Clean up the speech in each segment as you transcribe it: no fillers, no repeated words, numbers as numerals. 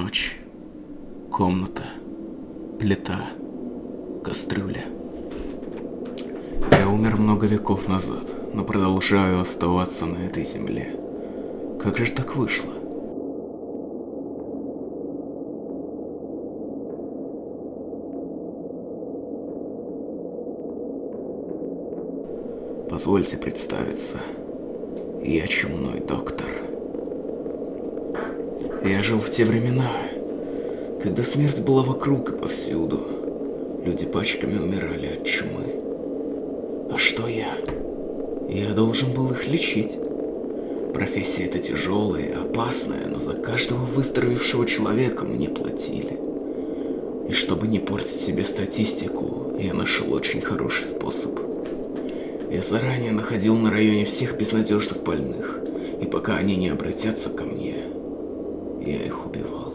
Ночь. Комната. Плита. Кастрюля. Я умер много веков назад, но продолжаю оставаться на этой земле. Как же так вышло? Позвольте представиться. Я чумной доктор. Я жил в те времена, когда смерть была вокруг и повсюду. Люди пачками умирали от чумы. А что я? Я должен был их лечить. Профессия эта тяжелая и опасная, но за каждого выздоровевшего человека мне платили. И чтобы не портить себе статистику, я нашел очень хороший способ. Я заранее находил на районе всех безнадежных больных, и пока они не обратятся ко мне, я их убивал.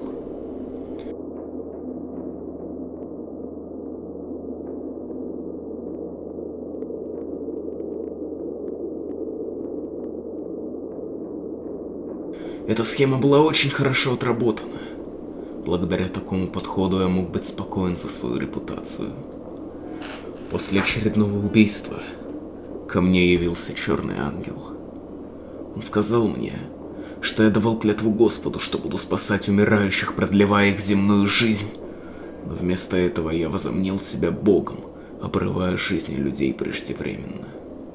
Эта схема была очень хорошо отработана. Благодаря такому подходу я мог быть спокоен за свою репутацию. После очередного убийства ко мне явился черный ангел. Он сказал мне, что я давал клятву Господу, что буду спасать умирающих, продлевая их земную жизнь. Но вместо этого я возомнил себя Богом, обрывая жизни людей преждевременно.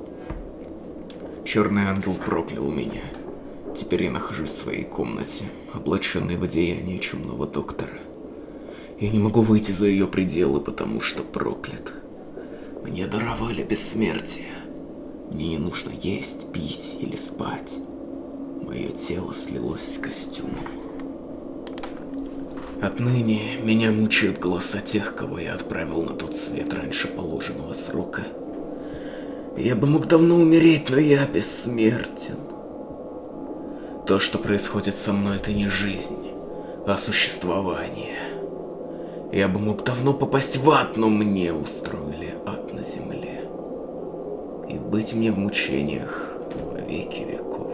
Черный ангел проклял меня. Теперь я нахожусь в своей комнате, облаченной в одеяние чумного доктора. Я не могу выйти за ее пределы, потому что проклят. Мне даровали бессмертие. Мне не нужно есть, пить или спать. Мое тело слилось с костюмом. Отныне меня мучают голоса тех, кого я отправил на тот свет раньше положенного срока. Я бы мог давно умереть, но я бессмертен. То, что происходит со мной, это не жизнь, а существование. Я бы мог давно попасть в ад, но мне устроили ад на земле. И быть мне в мучениях во веки веков.